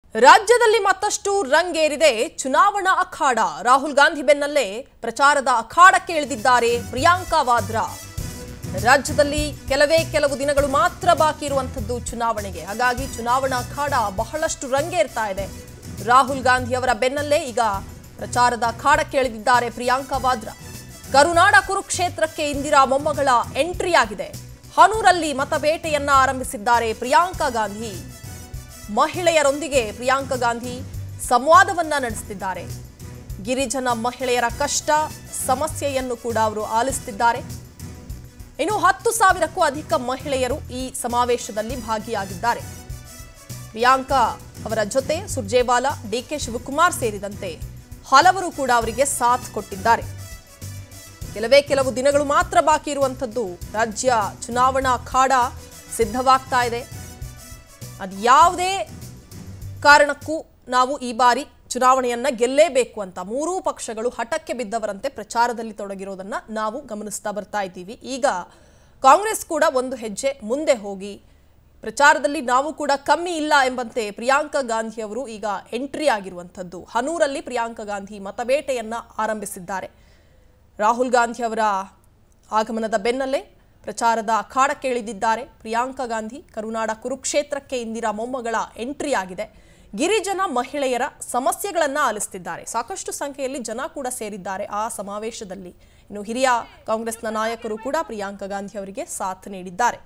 ರಾಜ್ಯದಲ್ಲಿ ಮತ್ತಷ್ಟು ರಂಗೇರಿದೆ ಚುನಾವಣಾ ಅಖಾಡ. ರಾಹುಲ್ ಗಾಂಧಿ ಬೆನ್ನಲ್ಲೇ ಪ್ರಚಾರದ ಅಖಾಡಕ್ಕೆ ಇಳಿದಿದ್ದಾರೆ ಪ್ರಿಯಾಂಕಾ ವಾದ್ರಾ. ರಾಜ್ಯದಲ್ಲಿ ಕೆಲವು ದಿನಗಳು ಮಾತ್ರ ಬಾಕಿ ಇರುವಂತದ್ದು ಚುನಾವಣೆಗೆ. ಹಾಗಾಗಿ ಚುನಾವಣಾ ಅಖಾಡ ಬಹಳಷ್ಟು ರಂಗೇರ್ತಾ ಇದೆ. ರಾಹುಲ್ ಗಾಂಧಿ ಅವರ ಬೆನ್ನಲ್ಲೇ ಈಗ ಪ್ರಚಾರದ ಅಖಾಡಕ್ಕೆ ಇಳಿದಿದ್ದಾರೆ ಪ್ರಿಯಾಂಕಾ ವಾದ್ರಾ. ಕರುನಾಡ ಕುರುಕ್ಷೇತ್ರಕ್ಕೆ ಇಂದಿರಾ ಮೊಮ್ಮಗಳ ಎಂಟ್ರಿ ಆಗಿದೆ. ಹನೂರಲ್ಲಿ ಮತಬೇಟೆಯನ್ನ ಆರಂಭಿಸಿದ್ದಾರೆ ಪ್ರಿಯಾಂಕಾ ಗಾಂಧಿ. ಮಹಿಳೆಯರೊಂದಿಗೆ ಪ್ರಿಯಾಂಕಾ ಗಾಂಧಿ ಸಂವಾದವನ್ನ ನಡೆಸುತ್ತಿದ್ದಾರೆ. ಗಿರಿಜನ ಮಹಿಳೆಯರ ಕಷ್ಟ ಸಮಸ್ಯೆಯನ್ನು ಕೂಡ ಅವರು ಆಲಿಸುತ್ತಿದ್ದಾರೆ. ಇನ್ನು 10,000ಕ್ಕೂ ಅಧಿಕ ಮಹಿಳೆಯರು ಈ ಸಮಾವೇಶದಲ್ಲಿ ಭಾಗಿಯಾಗಿದ್ದಾರೆ. ಪ್ರಿಯಾಂಕಾ ಅವರ ಜೊತೆ ಸುರ್ಜೇವಾಲಾ, ಡಿಕೆ ಶಿವಕುಮಾರ್ ಸೇರಿದಂತೆ ಹಲವರು ಕೂಡ ಅವರಿಗೆ ಸಾಥ್ ಕೊಟ್ಟಿದ್ದಾರೆ. ಕೆಲವು ದಿನಗಳು ಮಾತ್ರ ಬಾಕಿ ಇರುವಂತದ್ದು. ರಾಜ್ಯ ಚುನಾವಣಾ ಅಖಾಡ ಸಿದ್ಧವಾಗ್ತಾ ಇದೆ. ಅದು ಯಾವುದೇ ಕಾರಣಕ್ಕೂ ನಾವು ಈ ಬಾರಿ ಚುನಾವಣೆಯನ್ನ ಗೆಲ್ಲೇಬೇಕು ಅಂತ ಮೂರೂ ಪಕ್ಷಗಳು ಹಠಕ್ಕೆ ಬಿದ್ದವರಂತೆ ಪ್ರಚಾರದಲ್ಲಿ ತೊಡಗಿರೋದನ್ನ ನಾವು ಗಮನಿಸ್ತಾ ಬರ್ತಾ ಇದ್ದೀವಿ. ಈಗ ಕಾಂಗ್ರೆಸ್ ಕೂಡ ಒಂದು ಹೆಜ್ಜೆ ಮುಂದೆ ಹೋಗಿ ಪ್ರಚಾರದಲ್ಲಿ ನಾವು ಕೂಡ ಕಮ್ಮಿ ಇಲ್ಲ ಎಂಬಂತೆ ಪ್ರಿಯಾಂಕಾ ಗಾಂಧಿ ಅವರು ಈಗ ಎಂಟ್ರಿ ಆಗಿರುವಂಥದ್ದು. ಹನೂರಲ್ಲಿ ಪ್ರಿಯಾಂಕಾ ಗಾಂಧಿ ಮತಬೇಟೆಯನ್ನ ಆರಂಭಿಸಿದ್ದಾರೆ. ರಾಹುಲ್ ಗಾಂಧಿ ಅವರ ಆಗಮನದ ಬೆನ್ನಲ್ಲೇ ಪ್ರಚಾರದ ಅಖಾಡಕ್ಕೆ ಇಳಿದಿದ್ದಾರೆ ಪ್ರಿಯಾಂಕಾ ಗಾಂಧಿ. ಕರುನಾಡ ಕುರುಕ್ಷೇತ್ರಕ್ಕೆ ಇಂದಿರಾ ಮೊಮ್ಮಗಳ ಎಂಟ್ರಿ ಆಗಿದೆ. ಗಿರಿಜನ ಮಹಿಳೆಯರ ಸಮಸ್ಯೆಗಳನ್ನು ಆಲಿಸುತ್ತಿದ್ದಾರೆ. ಸಾಕಷ್ಟು ಸಂಖ್ಯೆಯಲ್ಲಿ ಜನ ಕೂಡ ಸೇರಿದ್ದಾರೆ ಆ ಸಮಾವೇಶದಲ್ಲಿ. ಇನ್ನು ಹಿರಿಯ ಕಾಂಗ್ರೆಸ್ನ ನಾಯಕರು ಕೂಡ ಪ್ರಿಯಾಂಕಾ ಗಾಂಧಿ ಅವರಿಗೆ ಸಾಥ್ ನೀಡಿದ್ದಾರೆ.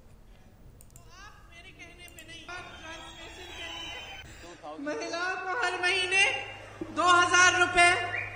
महिलाओं को हर महीने 2,000 रुपए,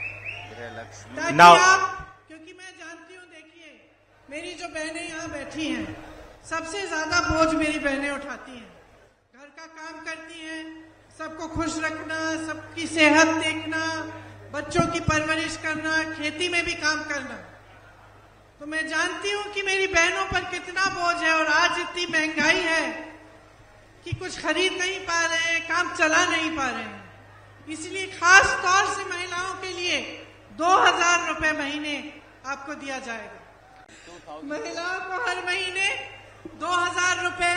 क्योंकि मैं जानती हूँ, देखिए मेरी जो बहनें यहाँ बैठी हैं सबसे ज्यादा बोझ मेरी बहनें उठाती हैं। घर का काम करती हैं, सबको खुश रखना, सबकी सेहत देखना, बच्चों की परवरिश करना, खेती में भी काम करना। तो मैं जानती हूँ कि मेरी बहनों पर कितना बोझ है। और आज इतनी महंगाई है कि कुछ खरीद नहीं पा रहे हैं, काम चला नहीं पा रहे हैं। इसलिए खास तौर से महिलाओं के लिए 2,000 रुपए महीने आपको दिया जाएगा। महिलाओं को हर महीने 2,000 रुपए,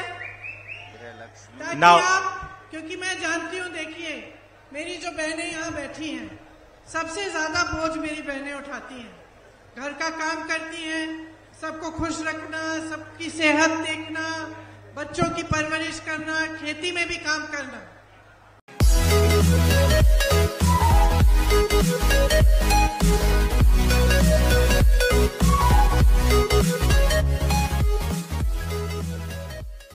क्योंकि मैं जानती हूँ, देखिए मेरी जो बहनें यहाँ बैठी हैं सबसे ज्यादा बोझ मेरी बहनें उठाती हैं। घर का काम करती हैं, सबको खुश रखना, सबकी सेहत देखना, बच्चों की परवरिश करना, खेती में भी काम करना।